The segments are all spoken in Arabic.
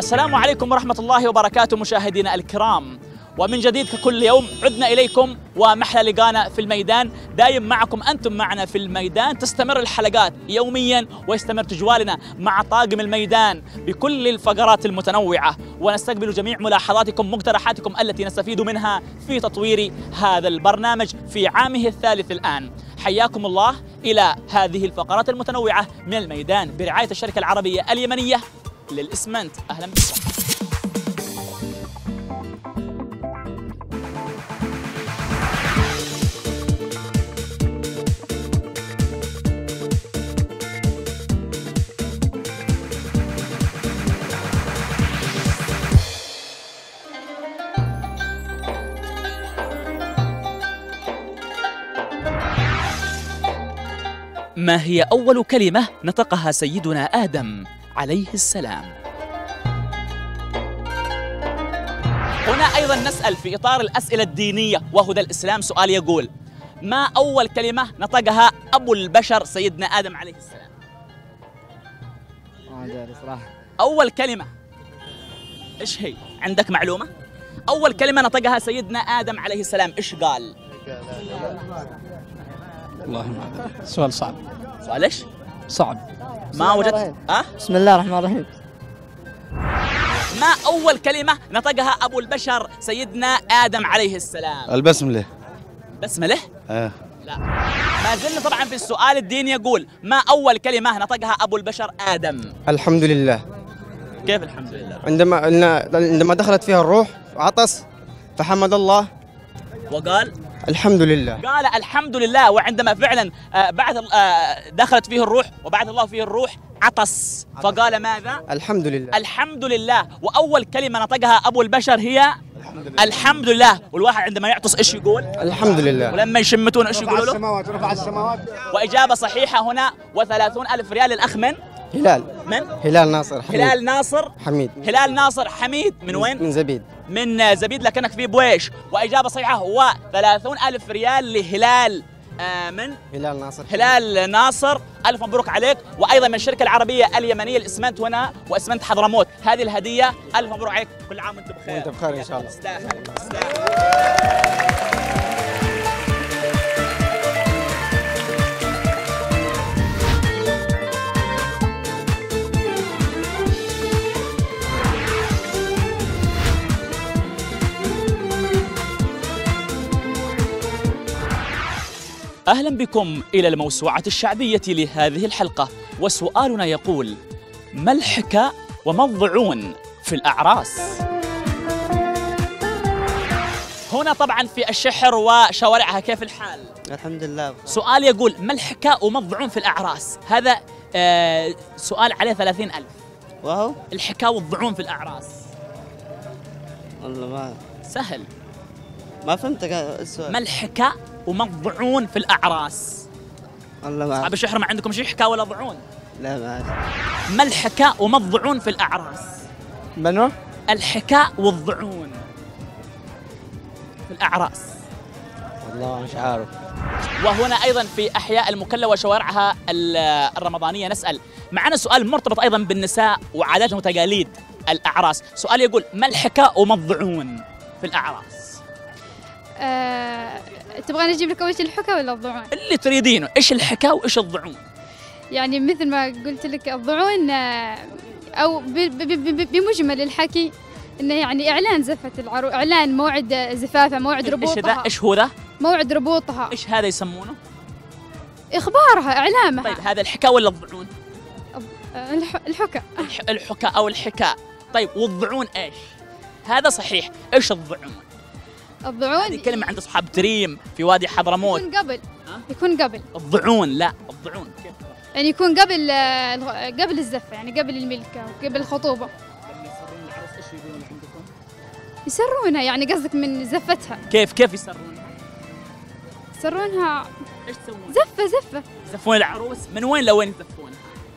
السلام عليكم ورحمة الله وبركاته مشاهدينا الكرام، ومن جديد ككل يوم عدنا إليكم ومحلى لقانا في الميدان. دايم معكم أنتم معنا في الميدان، تستمر الحلقات يوميا ويستمر تجوالنا مع طاقم الميدان بكل الفقرات المتنوعة، ونستقبل جميع ملاحظاتكم مقترحاتكم التي نستفيد منها في تطوير هذا البرنامج في عامه الثالث الآن. حياكم الله إلى هذه الفقرات المتنوعة من الميدان برعاية الشركة العربية اليمنية للإسمنت. أهلا بكم. ما هي أول كلمة نطقها سيدنا آدم عليه السلام؟ هنا أيضا نسأل في إطار الأسئلة الدينية وهدى الإسلام. سؤال يقول: ما أول كلمة نطقها أبو البشر سيدنا آدم عليه السلام؟ أول كلمة إيش هي؟ عندك معلومة؟ أول كلمة نطقها سيدنا آدم عليه السلام إيش قال؟ والله ما أدري، سؤال صعب. سؤال إيش؟ صعب. ما وجدت؟ بسم الله الرحمن الرحيم. ما أول كلمة نطقها أبو البشر سيدنا آدم عليه السلام؟ البسملة. بسملة؟ لا. ما زلنا طبعا في السؤال الديني يقول: ما أول كلمة نطقها أبو البشر آدم؟ الحمد لله. كيف الحمد لله؟ عندما دخلت فيها الروح عطس فحمد الله وقال الحمد لله. قال الحمد لله، وعندما فعلا بعد دخلت فيه الروح وبعث الله فيه الروح عطس فقال ماذا؟ الحمد لله. الحمد لله. وأول كلمة نطقها أبو البشر هي الحمد لله. والواحد عندما يعطس إيش يقول؟ الحمد لله. ولما يشمتون إيش يقولوا له؟ السماوات، رفع السماوات. وإجابة صحيحة هنا. و30,000 ريال للأخ من؟ من؟ هلال ناصر حميد. هلال ناصر حميد. هلال ناصر حميد. من وين؟ من زبيد. من زبيد لكنك في بويش. وإجابة صحيحة. و30,000 ريال لهلال من؟ هلال ناصر. هلال ناصر. ألف مبروك عليك. وأيضا من الشركة العربية اليمنية للإسمنت هنا وإسمنت حضرموت هذه الهدية. ألف مبروك عليك، كل عام وأنت بخير. وأنت بخير إن شاء الله. تستاهل. أهلا بكم إلى الموسوعة الشعبية لهذه الحلقة، وسؤالنا يقول: ما الحكا وما الضعون في الأعراس؟ هنا طبعا في الشحر وشوارعها كيف الحال؟ الحمد لله. سؤال يقول: ما الحكا وما الضعون في الأعراس؟ هذا سؤال عليه 30,000. وهو الحكا والضعون في الأعراس. والله ما سهل. ما فهمت السؤال. ما الحكا وما الضعون في الأعراس؟ والله ما أصحاب الشحر ما عندكم شيء حكا ولا ضعون؟ لا ما أعرف. ما الحكا وما الضعون في الأعراس؟ منو؟ الحكا والضعون في الأعراس. والله مش عارف. وهنا أيضا في أحياء المكلا وشوارعها الرمضانية نسأل. معنا سؤال مرتبط أيضا بالنساء وعادات وتقاليد الأعراس. سؤال يقول: ما الحكا وما الضعون في الأعراس؟ تبغى نجيب لك أول شيء الحكا ولا الضعون؟ اللي تريدينه. إيش الحكا وإيش الضعون؟ يعني مثل ما قلت لك الضعون أو بمجمل الحكي إنه يعني إعلان زفة العروس، إعلان موعد زفافها، موعد ربوطها. إيش هو ذا؟ موعد ربوطها. إيش هذا يسمونه؟ إخبارها، إعلامها. طيب هذا الحكا ولا الضعون؟ الحكا. الحكا أو الحكاء. طيب والضعون إيش؟ هذا صحيح. إيش الضعون؟ الضعون هذه كلمة عند أصحاب تريم في وادي حضرموت. يكون قبل. الضعون لا، الضعون كيف؟ يعني يكون قبل الزفة، يعني قبل الملكة وقبل الخطوبة. لما يسرون العروس إيش يقولون عندكم؟ يسرونها، يعني قصدك من زفتها. كيف يسرونها؟ يسرونها إيش تسوون؟ زفة. يزفون العروس من وين لوين يزفونها؟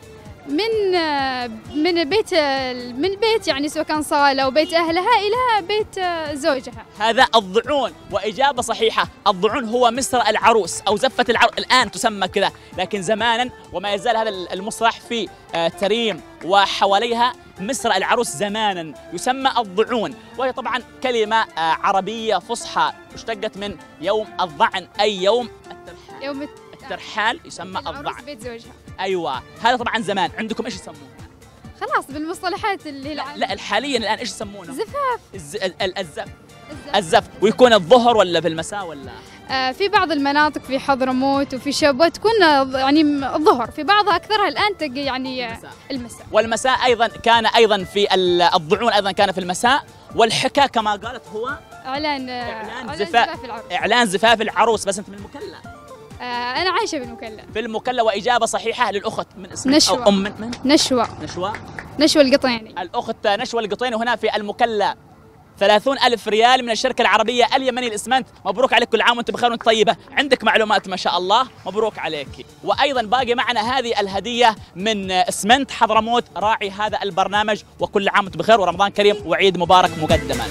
من البيت يعني سواء كان صالة أو بيت أهلها إلى بيت زوجها. هذا الضعون، وإجابة صحيحة. الضعون هو مسرى العروس أو زفة العروس، الآن تسمى كذا، لكن زمانا وما يزال هذا المسرح في تريم وحواليها مسرح العروس زمانا يسمى الضعون، وهي طبعا كلمة عربية فصحى اشتقت من يوم الضعن أي يوم الترحال. يوم الترحال يسمى الضعن. بيت زوجها. أيوة، هذا طبعا زمان. عندكم إيش يسمونه؟ خلاص بالمصطلحات اللي لا حاليا الآن إيش يسمونه؟ زفاف. الزف. الزف. ويكون الظهر ولا في المساء ولا؟ في بعض المناطق في حضرموت وفي شبوة تكون يعني الظهر، في بعضها أكثرها الآن تجي يعني المساء. والمساء أيضا كان أيضا في الضعون أيضا كان في المساء. والحكا كما قالت هو إعلان زفاف العروس. إعلان زفاف العروس. بس أنت من المكلا؟ أنا عايشة بالمكلا. في المكلا. وإجابة صحيحة للأخت من اسمها نشوى. أو أم من؟ نشوى القطيني. الأخت نشوى القطيني هنا في المكلا. 30,000 ريال من الشركة العربية اليمنية الإسمنت. مبروك عليك، كل عام وأنت بخير وأنت طيبة. عندك معلومات ما شاء الله، مبروك عليك. وأيضا باقي معنا هذه الهدية من إسمنت حضرموت راعي هذا البرنامج. وكل عام وأنت بخير ورمضان كريم وعيد مبارك مقدما.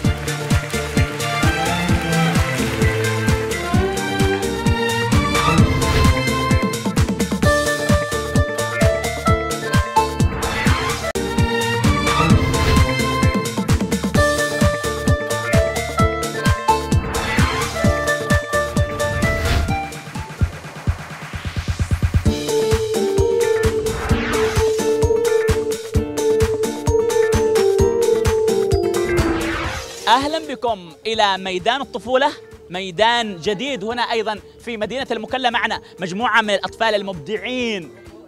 أهلا بكم إلى ميدان الطفولة، ميدان جديد هنا أيضا في مدينة المكلا. معنا مجموعة من الأطفال المبدعين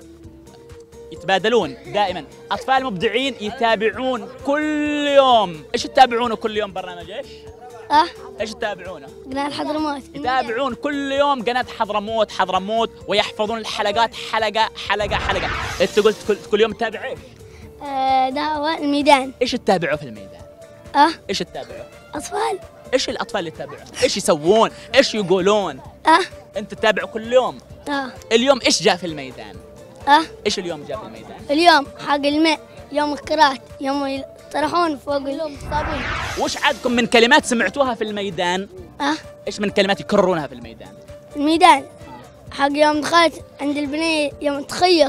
يتبادلون دائما. أطفال مبدعين يتابعون كل يوم. إيش تتابعونه كل يوم؟ برنامج إيش؟ إيش تتابعونه؟ قناة حضرموت. يتابعون كل يوم قناة حضرموت ويحفظون الحلقات حلقة. أنت قلت كل يوم تتابع إيش؟ دعوة الميدان. إيش تتابعوا في الميدان؟ إيش تتابعوا؟ أطفال. إيش الأطفال اللي تتابعوا؟ إيش يسوون؟ إيش يقولون؟ أنت تتابع كل يوم؟ اليوم إيش جاء في الميدان؟ إيش اليوم جاء في الميدان؟ اليوم حق الماء، يوم الكرات، يوم يطرحون فوق الصابون. وش عادكم من كلمات سمعتوها في الميدان؟ إيش من كلمات يكررونها في الميدان؟ الميدان حق يوم دخلت عند البنية يوم تخيط.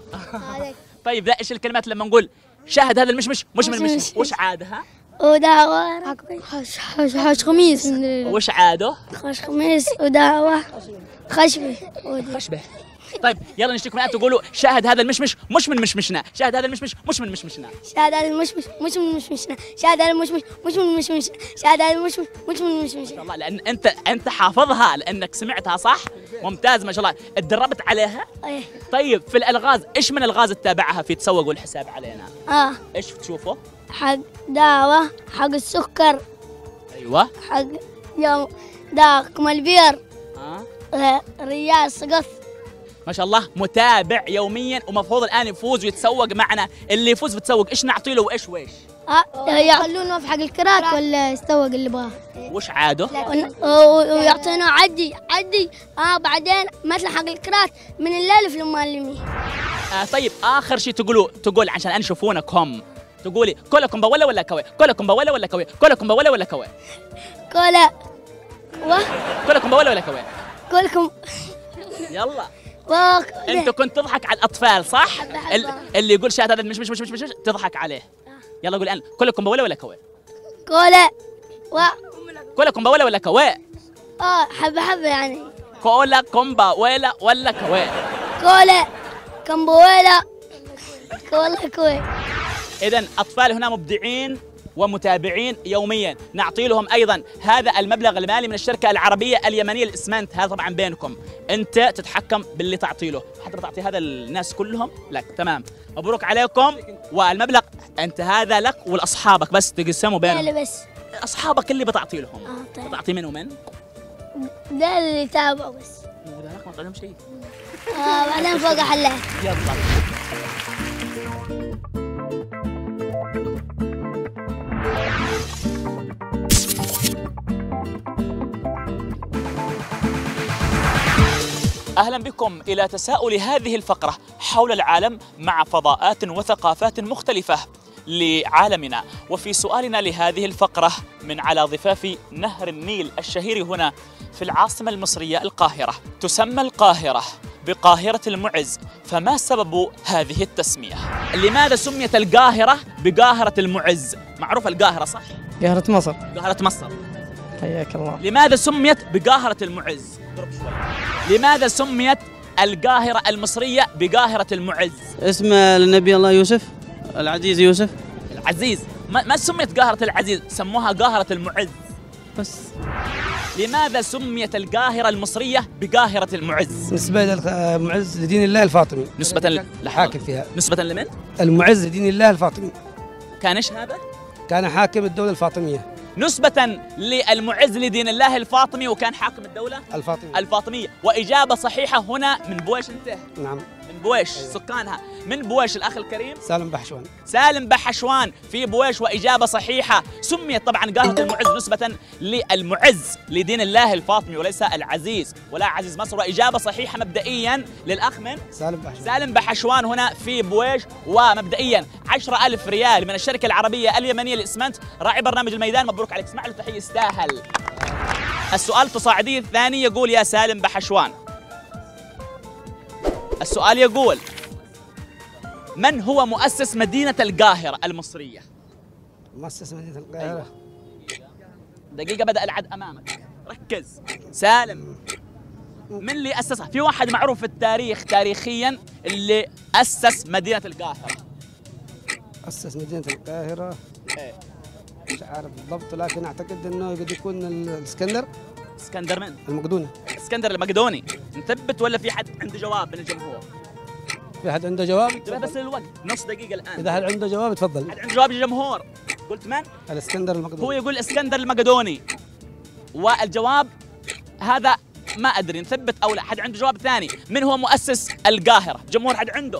طيب لا، إيش الكلمات لما نقول شاهد هذا المشمش مش من المشمش؟ وش عادها؟ ودعوة حوش خميس. وش عاده؟ حوش خميس ودعوة خشبة. طيب يلا نشتكي من تقولوا شاهد هذا المشمش مش من مشمشنا. شاهد هذا المشمش مش من مشمشنا. شاهد هذا المشمش مش من مشمشنا. شاهد هذا المشمش مش من مشمشنا. شاهد هذا المشمش مش من مشمشنا. ما شاء الله، لأن أنت حافظها لأنك سمعتها صح؟ ممتاز ما شاء الله. اتدربت عليها؟ طيب في الألغاز إيش من الغاز تتابعها في تسوق والحساب علينا؟ إيش تشوفه؟ حق دعوة حق السكر. أيوة. حق يوم داكم البير. ريال سقف. ما شاء الله متابع يوميا، ومفروض الآن يفوز ويتسوق معنا. اللي يفوز بتسوق إيش نعطي له وإيش وإيش؟ يخلونه في حق الكرات ولا يستوق اللي يبغاه. وش عاده؟ ويعطينا عدي بعدين مثل حق الكرات من الليل في المعلمين. طيب آخر شيء تقول عشان نشوفونك هم، تقولي كلكم بولا ولا كوي؟ كلكم بولا ولا كوي؟ كلكم بولا ولا كوي؟ كلكم بولا ولا كوي؟ كلكم. يلا انت كنت تضحك على الاطفال صح؟ اللي يقول شاهد هذا مش تضحك عليه. يلا قول الان كلكم بولا ولا كوي؟ كلكم بولا ولا كوي؟ حبه يعني. كلكم بولا ولا كوي؟ كم بولا ولا كوي. اذا اطفال هنا مبدعين ومتابعين يوميا. نعطي لهم ايضا هذا المبلغ المالي من الشركه العربيه اليمنيه الاسمنت. هذا طبعا بينكم، انت تتحكم باللي تعطي له. حتى تعطي هذا الناس كلهم لك. تمام، مبروك عليكم. والمبلغ انت هذا لك ولاصحابك بس تقسموا بينهم. بس اصحابك اللي بتعطي لهم. طيب. بتعطي من ومن؟ ده اللي يتابعوا بس. ده لك ما تعطيهم شيء. بعدين فوق حلاه. يلا. أهلا بكم إلى تساؤل هذه الفقرة حول العالم مع فضاءات وثقافات مختلفة لعالمنا. وفي سؤالنا لهذه الفقرة من على ضفاف نهر النيل الشهير هنا في العاصمة المصرية القاهرة. تسمى القاهرة بقاهرة المعز، فما سبب هذه التسمية؟ لماذا سميت القاهرة بقاهرة المعز؟ معروف القاهرة صح؟ قاهرة مصر. قاهرة مصر. حياك الله. لماذا سميت بقاهرة المعز؟ قرب شوي. لماذا سميت القاهرة المصرية بقاهرة المعز؟ اسم النبي الله يوسف، العزيز يوسف. العزيز، ما سميت قاهرة العزيز، سموها قاهرة المعز بس. لماذا سميت القاهرة المصرية بقاهرة المعز؟ نسبة للمعز لدين الله الفاطمي، نسبة حاكم فيها. نسبة لمن؟ المعز لدين الله الفاطمي، كان ايش هذا؟ كان حاكم الدولة الفاطمية. نسبة للمعز لدين الله الفاطمي، وكان حاكم الدولة الفاطمية. وإجابة صحيحة هنا من بويش. انت نعم، من بويش سكانها، من بويش الأخ الكريم سالم بحشوان. سالم بحشوان في بويش، وإجابة صحيحة. سميت طبعا قاهرة المعز نسبة للمعز لدين الله الفاطمي وليس العزيز ولا عزيز مصر، وإجابة صحيحة مبدئيا للأخ من سالم بحشوان هنا في بويش. ومبدئيا 10,000 ريال من الشركة العربية اليمنية للإسمنت، راعي برنامج الميدان، مبروك عليك، اسمع له تحية، يستاهل. السؤال التصاعدي الثاني يقول يا سالم بحشوان، السؤال يقول من هو مؤسس مدينة القاهرة المصرية؟ مؤسس مدينة القاهرة. دقيقة بدأ العد أمامك، ركز. سالم، من اللي أسسها؟ في واحد معروف في التاريخ تاريخيا اللي أسس مدينة القاهرة. أسس مدينة القاهرة مش عارف بالضبط، لكن أعتقد أنه قد يكون الإسكندر. اسكندر من؟ المقدوني. اسكندر المقدوني. نثبت ولا في حد عنده جواب من الجمهور؟ في حد عنده جواب؟ بس للوقت نص دقيقة الآن. إذا حد عنده جواب تفضل. حد عنده جواب الجمهور؟ قلت من؟ الإسكندر المقدوني. هو يقول اسكندر المقدوني، والجواب هذا ما أدري نثبت أو لا. حد عنده جواب ثاني؟ من هو مؤسس القاهرة؟ جمهور حد عنده؟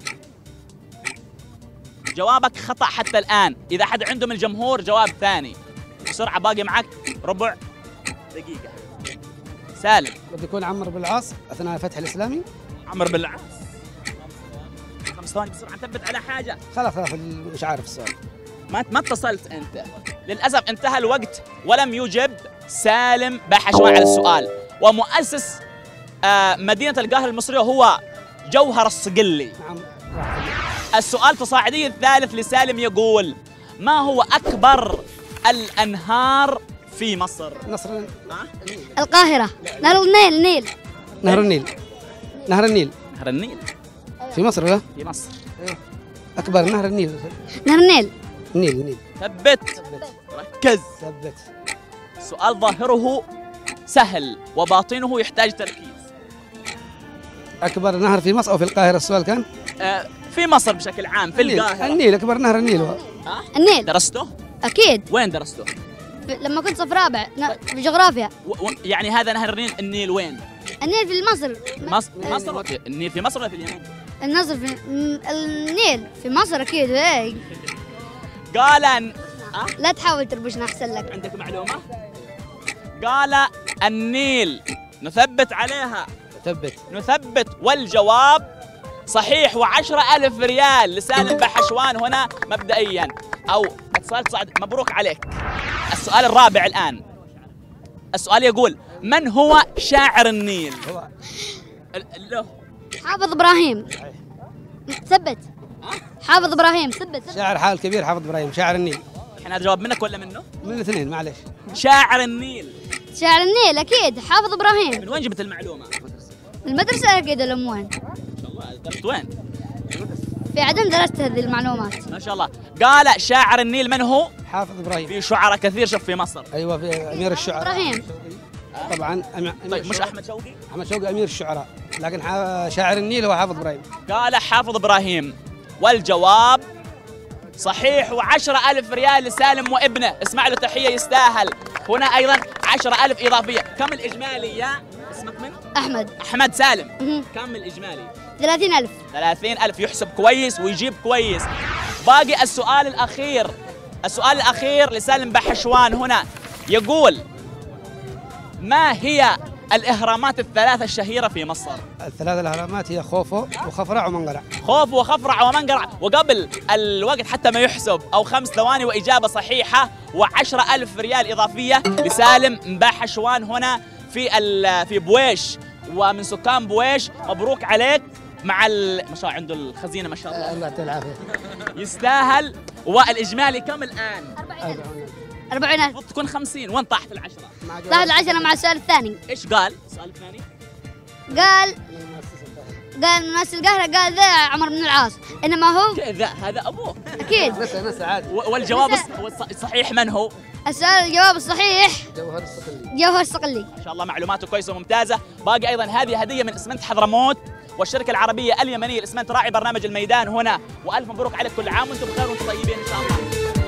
جوابك خطأ حتى الآن. إذا حد عنده من الجمهور جواب ثاني بسرعة، باقي معك ربع دقيقة. سالم، قد يكون عمرو بن العاص أثناء الفتح الإسلامي. عمرو بن العاص. 5 ثواني بسرعة، نثبت على حاجة. خلاص مش عارف السؤال. ما اتصلت أنت، للأسف انتهى الوقت ولم يجب سالم بحشوان على السؤال. ومؤسس مدينة القاهرة المصرية هو جوهر الصقلي. نعم. السؤال التصاعدي الثالث لسالم يقول ما هو أكبر الأنهار في مصر؟ القاهرة. نهر النيل. نهر النيل. نهر النيل. نهر النيل في مصر ولا؟ في مصر. أكبر نهر النيل. نهر النيل. النيل. ثبت، ركز. ثبت. سؤال ظاهره سهل وباطنه يحتاج تركيز. أكبر نهر في مصر أو في القاهرة السؤال كان؟ في مصر بشكل عام، في القاهرة. النيل، أكبر نهر النيل. النيل. درسته؟ أكيد. وين درسته؟ لما كنت صف رابع في جغرافيا. يعني هذا نهر النيل. النيل وين؟ النيل في مصر. مصر. النيل في مصر ولا في اليمن؟ النيل في مصر أكيد. هيك قال لا تحاول تربشنا أحسن لك. عندك معلومة؟ قال النيل. نثبت عليها. نثبت والجواب صحيح، و10,000 ريال لسالم بحشوان هنا مبدئيا، أو اتصال صعد. مبروك عليك. السؤال الرابع الآن. السؤال يقول من هو شاعر النيل؟ حافظ إبراهيم. ثبت. حافظ إبراهيم. ثبت. شاعر حال كبير حافظ إبراهيم، شاعر النيل. الحين هذا جواب منك ولا منه؟ من الاثنين معلش. شاعر النيل. شاعر النيل أكيد حافظ إبراهيم. من وين جبت المعلومة؟ المدرسة أكيد الأموال. ما شاء الله. درست وين؟ في عدن درست هذه المعلومات. ما شاء الله. قال شاعر النيل من هو؟ حافظ إبراهيم. في شعراء كثير شوف في مصر. أيوة، في أمير الشعراء إبراهيم. طبعا. طيب مش أحمد شوقي؟ أحمد شوقي أمير الشعراء، لكن شاعر النيل هو حافظ إبراهيم. قال حافظ إبراهيم، والجواب صحيح، و10,000 ريال لسالم وابنه، اسمع له تحية يستاهل. هنا أيضا 10,000 إضافية. كم الإجمالي يا اسمك من؟ أحمد سالم. كم الإجمالي؟ 30,000. 30,000. يحسب كويس ويجيب كويس. باقي السؤال الأخير. السؤال الأخير لسالم بحشوان هنا يقول ما هي الإهرامات الثلاثة الشهيرة في مصر؟ الثلاث الأهرامات هي خوفو وخفرع ومنقرع. خوفو وخفرع ومنقرع. وقبل الوقت حتى ما يحسب أو 5 ثواني وإجابة صحيحة، و10,000 ريال إضافية لسالم بحشوان هنا في بويش. ومن سكان بويش. مبروك عليك مع ما شاء الله عنده الخزينة ما شاء الله. الله يعطيه العافية. يستاهل. والإجمالي كم الآن؟ 40,000. المفروض تكون 50. وين طاحت العشرة؟ طاحت العشرة مع السؤال الثاني. إيش قال؟ السؤال الثاني؟ قال مؤسس القاهرة، قال ذا عمر بن العاص، إنما هو كذا هذا أبوه. أكيد. نسى عادي. والجواب الصحيح من هو؟ السؤال الجواب الصحيح جوهر الصقلي. جوهر الصقلي. ما شاء الله معلوماته كويسة وممتازة. باقي أيضا هذه هدية من إسمنت حضرموت والشركة العربية اليمنية للإسمنت راعي برنامج الميدان هنا. وألف مبروك عليك، كل عام وأنتم بخير وأنتم طيبين إن شاء الله.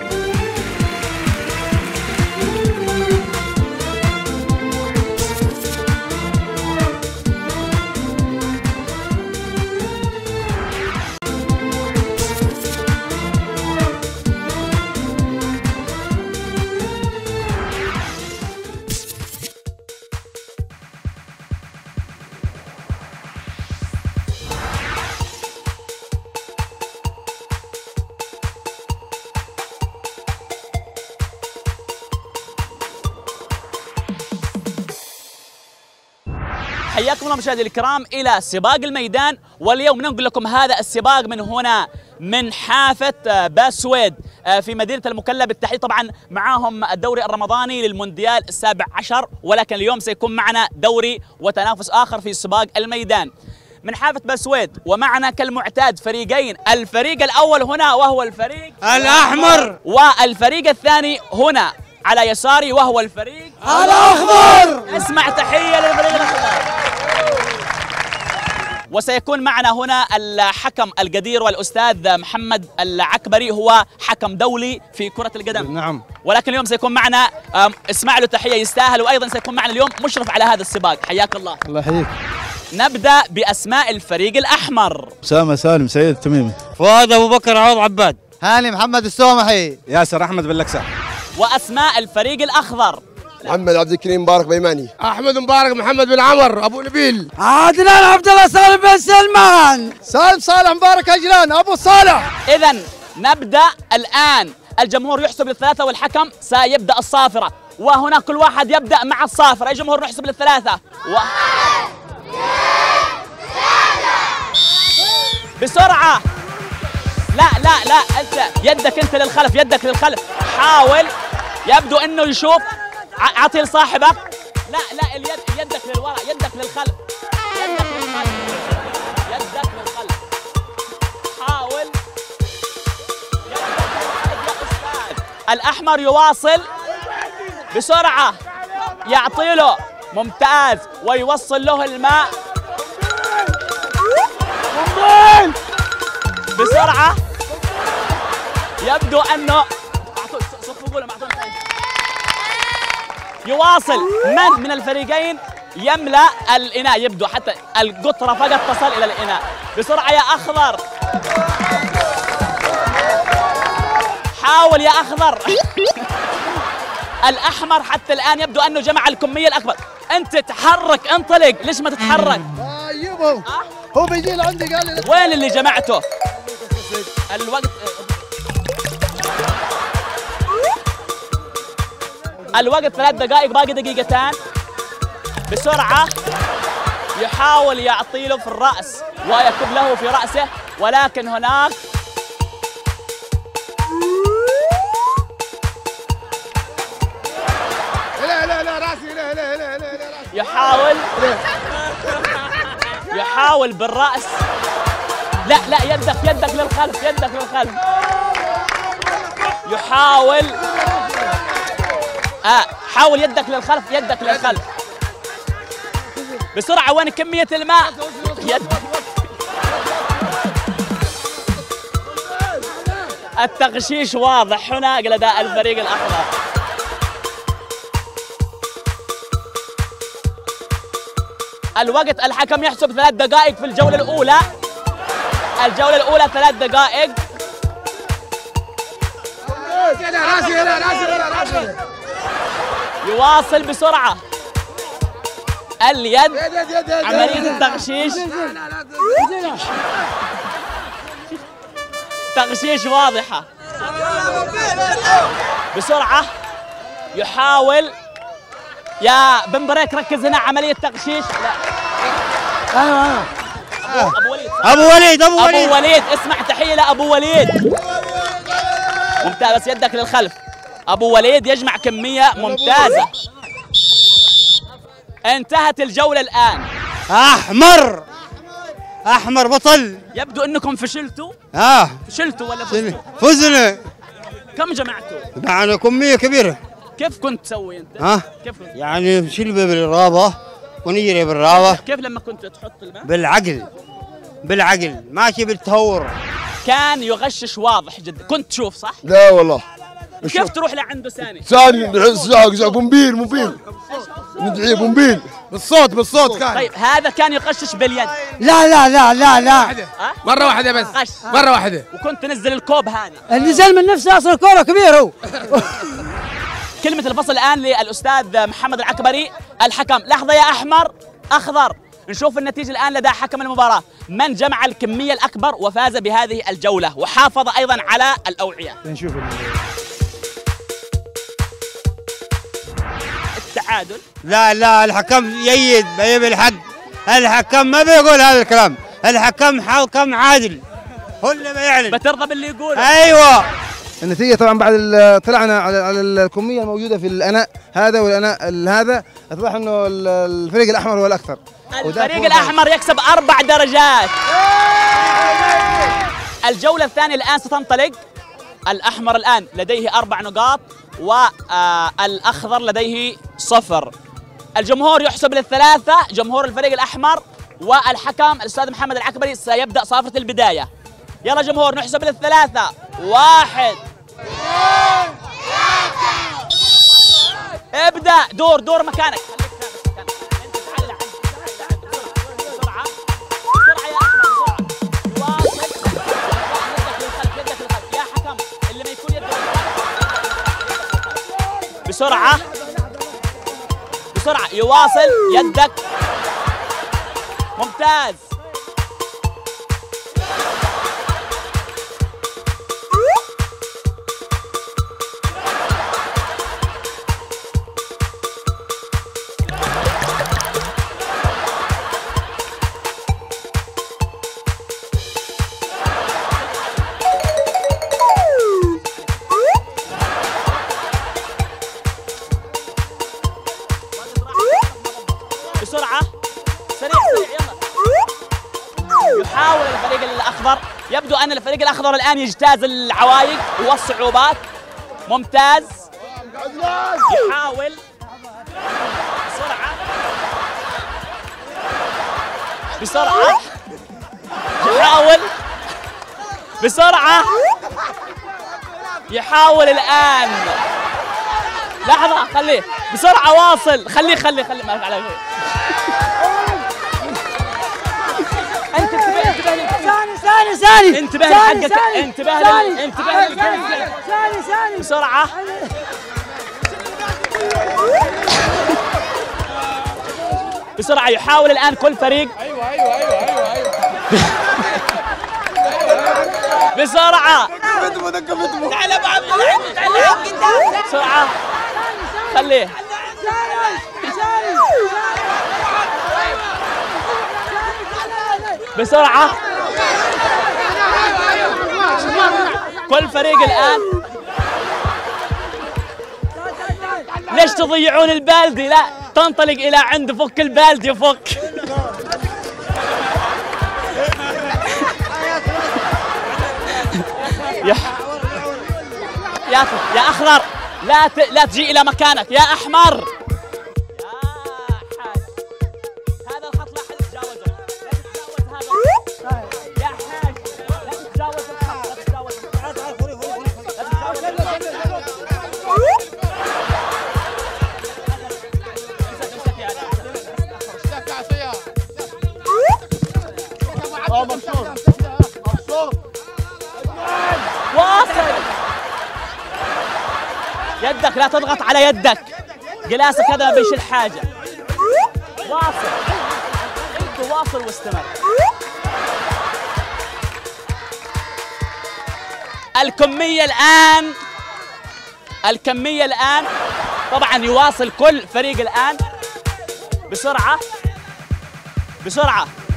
حياكم الله مشاهدينا الكرام إلى سباق الميدان. واليوم ننقل لكم هذا السباق من هنا من حافة باسويد في مدينة المكلا بالتحديد. طبعا معاهم الدوري الرمضاني للمونديال ال17، ولكن اليوم سيكون معنا دوري وتنافس آخر في سباق الميدان من حافة باسويد. ومعنا كالمعتاد فريقين، الفريق الأول هنا وهو الفريق الأحمر، والفريق الثاني هنا على يساري وهو الفريق الأخضر. اسمع تحية للفريق الأخضر. وسيكون معنا هنا الحكم القدير والأستاذ محمد العكبري، هو حكم دولي في كرة القدم. نعم. ولكن اليوم سيكون معنا اسمع له تحية يستاهل، وأيضا سيكون معنا اليوم مشرف على هذا السباق. حياك الله. الله يحييك. نبدأ بأسماء الفريق الأحمر. أسامة سالم سيد التميمي. فؤاد أبو بكر عوض عباد. هاني محمد السومحي. ياسر أحمد بن لكسة. وأسماء الفريق الأخضر. محمد عبد الكريم مبارك بيماني. أحمد مبارك محمد بن عمر أبو نبيل. عادلان عبد الله سالم بن سلمان. سالم صالح مبارك أجلان أبو صالح. إذن نبدأ الآن. الجمهور يحسب للثلاثة والحكم سيبدأ الصافرة، وهنا كل واحد يبدأ مع الصافرة. يا جمهور نحسب للثلاثة. بسرعة. لا لا لا، أنت يدك أنت للخلف، يدك للخلف. حاول، يبدو أنه يشوف. أعطي لصاحبك. لا لا، اليد يدك للوراء، يدك للخلف، يدك للخلف، يدك للخلف. حاول. يا أستاذ. الأحمر يواصل بسرعة، يعطي له. ممتاز. ويوصل له الماء بسرعة. يبدو أنه يواصل. من الفريقين يملأ الإناء؟ يبدو حتى القطرة فقط تصل إلى الإناء. بسرعة يا أخضر، حاول يا أخضر. الأحمر حتى الآن يبدو أنه جمع الكمية الأكبر. أنت تحرك، انطلق. ليش ما تتحرك؟ أيوه هو بيجي لعندي قال لي وين اللي جمعته؟ الوقت 3 دقائق، باقي دقيقتان. بسرعة. يحاول يعطي له في الرأس ويكب له في رأسه، ولكن هناك لا راسي لا يحاول بالرأس. لا لا، يدك للخلف، يدك للخلف. يحاول. حاول يدك للخلف، يدك للخلف. بسرعة. وين كمية الماء؟ يدك. التغشيش واضح هنا لدى الفريق الأخضر. الوقت الحكم يحسب 3 دقائق في الجولة الأولى. الجولة الأولى 3 دقائق. يواصل بسرعة. اليد، عملية التغشيش. تغشيش واضحة. بسرعة. يحاول. يا بن بريك ركز هنا، عملية تغشيش. لا. ايوه ابو وليد اسمع تحيه لابو وليد. ممتاز بس يدك للخلف. ابو وليد يجمع كميه ممتازه. انتهت الجوله الان. احمر بطل. يبدو انكم فشلتوا. فشلتوا ولا فزتوا؟ فزنا. كم جمعتوا؟ معنا كميه كبيره. كيف كنت تسوي انت؟ كيف كنت؟ يعني نشيل بالرابه ونجري بالرابه. كيف لما كنت تحط الماء؟ بالعقل ماشي بالتهور. كان يغشش واضح جدا. كنت تشوف صح؟ لا والله. كيف تروح لعنده ثاني؟ بومبيل ندعيه بومبيل بالصوت كان. طيب هذا كان يغشش باليد. لا مرة واحدة بس. غش. مرة واحدة. وكنت تنزل الكوب هذا. النزال من نفسه اصلا كوره كبير هو. كلمة الفصل الآن للأستاذ محمد العكبري الحكم. لحظة يا أحمر أخضر. نشوف النتيجة الآن لدى حكم المباراة. من جمع الكمية الأكبر وفاز بهذه الجولة وحافظ أيضا على الأوعية. نشوف التعادل. لا الحكم جيد بيجيب الحق. الحكم ما بيقول هذا الكلام. الحكم حكم عادل. هو اللي بيعلن. بترضى باللي يقوله؟ ايوه. النتيجة طبعا بعد طلعنا على الكمية الموجودة في الأناء هذا والأناء هذا، اتضح انه الفريق الأحمر هو الأكثر. الفريق الأحمر يكسب 4 درجات. الجولة الثانية الآن ستنطلق. الأحمر الآن لديه 4 نقاط والأخضر لديه 0. الجمهور يحسب للثلاثة، جمهور الفريق الأحمر، والحكم الأستاذ محمد العكبري سيبدأ صافرة البداية. يلا جمهور نحسب للثلاثة. 1 ابدأ. دور مكانك. بسرعة يواصل يدك. ممتاز. بسرعة سريع يلا. يحاول الفريق الأخضر. يبدو أن الفريق الأخضر الآن يجتاز العوائق والصعوبات. ممتاز. يحاول بسرعة يحاول بسرعة. يحاول الآن. لحظة خليه بسرعة واصل. خليه ما على شيء. ثاني انتبه لحقك. انتبه بسرعة. بسرعة يحاول الآن كل فريق. ايوه بسرعة. تعال بسرعة. خليه بسرعة. كل فريق الآن. ليش تضيعون البالدي؟ لا تنطلق إلى عند فك البالدي. فك يا أخضر لا تجي إلى مكانك. يا أحمر هذا الخط لا أحد يتجاوزه. لا تتجاوز هذا يا حاج. لا تتجاوز الخط. لا تتجاوز. واصل يدك. لا تضغط على يدك. قلاسك هذا ما بيشيل حاجة. واصل. انت واصل واستمر. الكمية الآن طبعا يواصل كل فريق الآن. بسرعة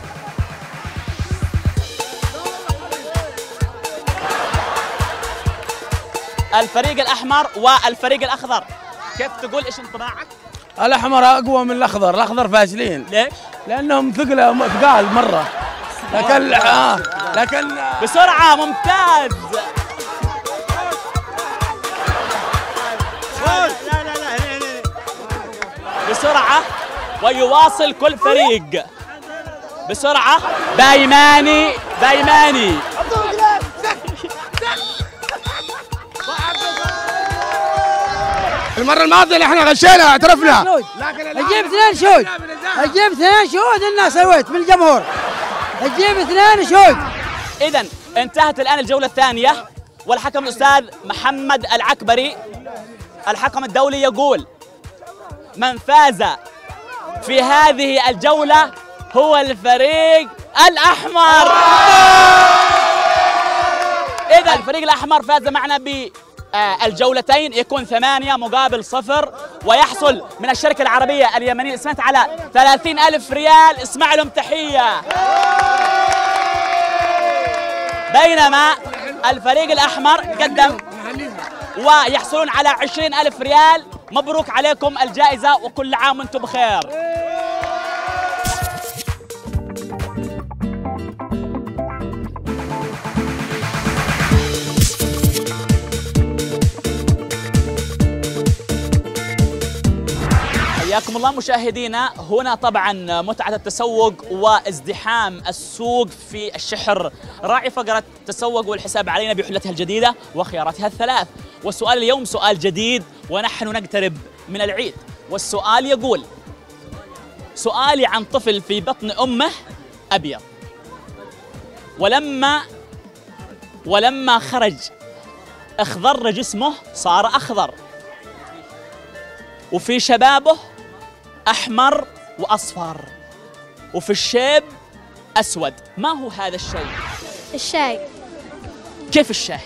الفريق الأحمر والفريق الأخضر. كيف تقول إيش انطباعك؟ الأحمر أقوى من الأخضر، الأخضر فاشلين. ليش؟ لأنهم ثقال مرة. لكن بسرعة ممتاز. بسرعة ويواصل كل فريق بسرعة. بايماني المرة الماضية اللي احنا غشينا اعترفنا. اجيب 2 شهود، اجيب 2 شهود انها سويت من الجمهور، اجيب 2 شهود. إذا انتهت الآن الجولة الثانية والحكم الأستاذ محمد العكبري الحكم الدولي يقول من فاز في هذه الجولة هو الفريق الأحمر. إذا الفريق الأحمر فاز معنا بالجولتين، يكون 8 مقابل 0 ويحصل من الشركة العربية اليمنية للإسمنت على 30,000 ريال. اسمع لهم تحية. بينما الفريق الأحمر قدم ويحصلون على 20,000 ريال. مبروك عليكم الجائزة وكل عام وانتم بخير. حياكم الله مشاهدينا. هنا طبعا متعة التسوق وازدحام السوق في الشحر. راعي فقرة التسوق والحساب علينا بحلتها الجديدة وخياراتها الثلاث. والسؤال اليوم سؤال جديد ونحن نقترب من العيد. والسؤال يقول: سؤالي عن طفل في بطن أمه أبيض، ولما خرج اخضر جسمه صار أخضر، وفي شبابه أحمر وأصفر، وفي الشيب أسود. ما هو هذا الشيء؟ الشاي. كيف الشاي؟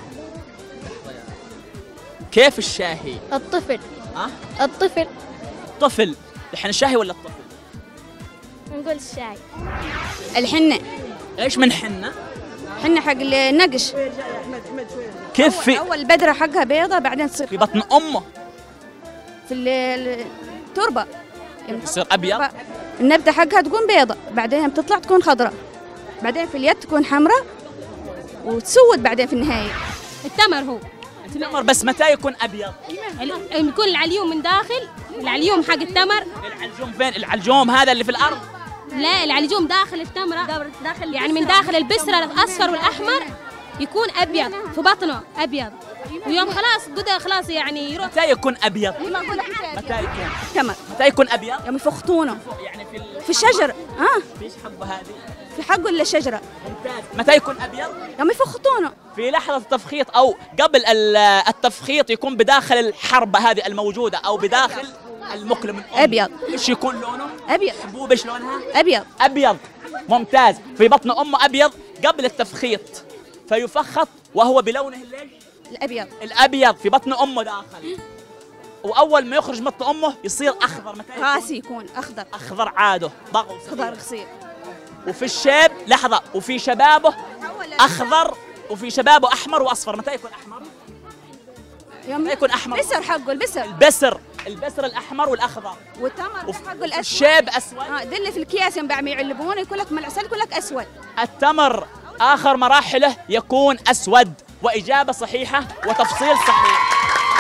كيف الشاهي؟ الطفل. الطفل. طفل. الحين الشاهي ولا الطفل؟ نقول الشاي. الحنة. ايش من حنة؟ حنة حق النقش. كيف في أول البذرة حقها بيضة بعدين تصير في بطن أمه في التربة يصير أبيض. النبتة حقها تكون بيضة بعدين بتطلع تكون خضراء بعدين في اليد تكون حمراء وتسود بعدين في النهاية. التمر هو التمر. بس متى يكون أبيض؟ يكون العليوم من داخل، العليوم حق التمر. العلجوم فين؟ العلجوم هذا اللي في الأرض؟ لا، العلجوم داخل التمرة، يعني من داخل البسرة الأصفر والأحمر يكون أبيض في بطنه أبيض، ويوم خلاص يعني يروح. متى يكون أبيض؟ متى يكون تمر؟ متى يكون أبيض؟ يوم يفخطونه يعني في الشجر. فيش حبة هذه؟ في حقه إلا الشجرة. ممتاز. متى يكون أبيض؟ يوم يفخطونه في لحظة التفخيط أو قبل التفخيط يكون بداخل الحربة هذه الموجودة أو بداخل المقلم أبيض. إيش يكون لونه؟ أبيض. حبوب إيش لونها؟ أبيض. أبيض. ممتاز. في بطن أمه أبيض قبل التفخيط فيفخط وهو بلونه الأبيض في بطن أمه داخل، وأول ما يخرج من بطن أمه يصير أخضر. متى راسي يكون أخضر عاده ضغط أخضر غصير. وفي الشيب لحظة وفي شبابه أخضر وفي شبابه أحمر وأصفر. متى يكون أحمر؟ متى يكون أحمر؟ بسر حقه البسر الأحمر والأخضر والتمر حقه الأسود. الشيب أسود. ده اللي في الأكياس يوم بعد ما يعلبونه يقول لك العسل يقول لك أسود. التمر آخر مراحله يكون أسود. وإجابة صحيحة وتفصيل صحيح.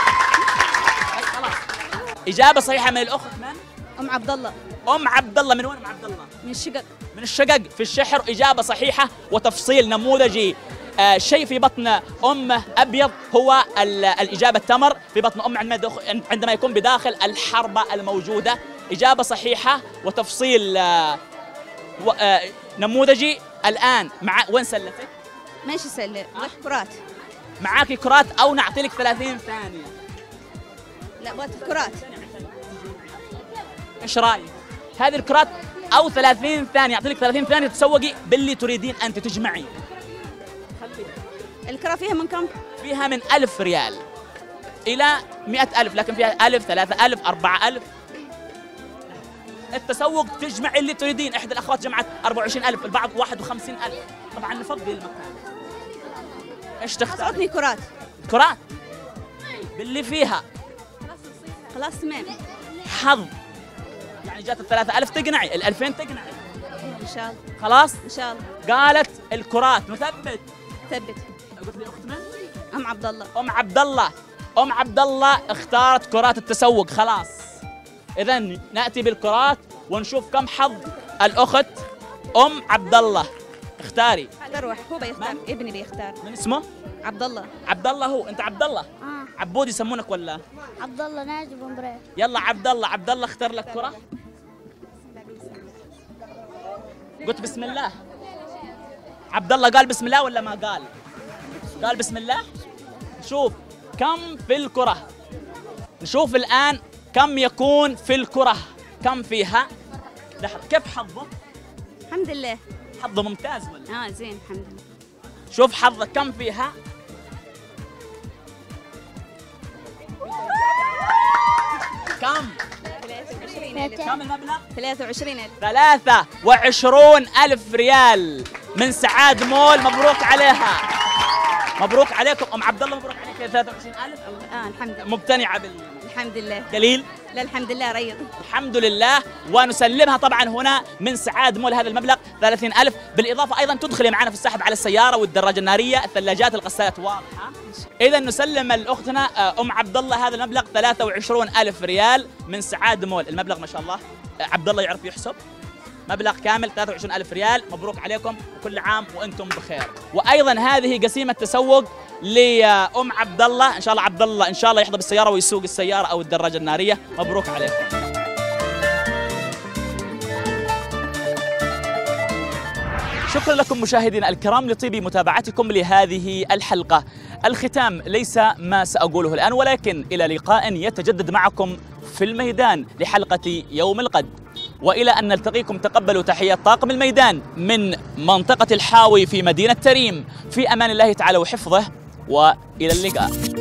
إجابة صحيحة من الأخت من؟ أم عبد الله. أم عبد الله. من وين أم عبد الله؟ من الشقق. من الشقق في الشحر. إجابة صحيحة وتفصيل نموذجي. شيء في بطن أمه أبيض هو الإجابة التمر في بطن أمه عندما يكون بداخل الحربة الموجودة. إجابة صحيحة وتفصيل نموذجي. الآن وين سلتك؟ ماشي سلة كرات. معاكي كرات أو نعطي لك 30 ثانية؟ لا بغيت كرات. إيش رأيك؟ هذه الكرات أو 30 ثانية، أعطي لك 30 ثانية تسوقي باللي تريدين أنت تجمعي. الكرة فيها من كم؟ فيها من 1000 ريال إلى 100,000، لكن فيها 1000 3000 4000. التسوق تجمع اللي تريدين. إحدى الأخوات جمعت 24,000، البعض 51,000. طبعا نفضل المكان. إيش تختار؟ صوتني كرات. كرات باللي فيها خلاص تمام. حظ، يعني جات ال3000 تقنعي، ال2000 تقنعي ان شاء الله. خلاص ان شاء الله. قالت الكرات نثبت. ثبت. قلت لي اخت من؟ ام عبد الله. ام عبد الله. ام عبد الله اختارت كرات التسوق. خلاص اذا ناتي بالكرات ونشوف كم حظ الاخت ام عبد الله. اختاري. تروح هو بيختار. ابني بيختار. من اسمه؟ عبد الله. عبد الله. هو انت عبد الله؟ عبود يسمونك ولا؟ عبد الله ناجي بن بريك. يلا عبد الله. عبد الله اختار لك كرة. قلت بسم الله. عبد الله قال بسم الله ولا ما قال؟ قال بسم الله. نشوف كم في الكرة. نشوف الآن كم يكون في الكرة. كم فيها؟ لحظة، كيف حظه؟ الحمد لله. حظه ممتاز ولا؟ زين الحمد لله. شوف حظك كم فيها. كم؟ 23,000. كم المبلغ؟ 23,000. 23,000 ريال من سعاد مول. مبروك عليها. مبروك عليكم ام عبد الله. مبروك عليك 23,000. الحمد لله. مقتنعه الحمد لله. قليل؟ لا الحمد لله ريض. الحمد لله. ونسلمها طبعا هنا من سعاد مول هذا المبلغ 30,000. بالاضافه ايضا تدخلي معنا في السحب على السياره والدراجه الناريه، الثلاجات، الغسالات. واضحه؟ اذا نسلم لاختنا ام عبد الله هذا المبلغ 23,000 ريال من سعاد مول. المبلغ ما شاء الله عبد الله يعرف يحسب. مبلغ كامل 23,000 ريال. مبروك عليكم وكل عام وانتم بخير. وايضا هذه قسيمه تسوق لام عبد الله. ان شاء الله عبد الله ان شاء الله يحضر بالسياره ويسوق السياره او الدراجه الناريه. مبروك عليكم. شكرا لكم مشاهدينا الكرام لطيب متابعتكم لهذه الحلقة. الختام ليس ما سأقوله الآن، ولكن إلى لقاء يتجدد معكم في الميدان لحلقة يوم الغد. وإلى أن نلتقيكم تقبلوا تحيات طاقم الميدان من منطقة الحاوي في مدينة تريم. في أمان الله تعالى وحفظه، وإلى اللقاء.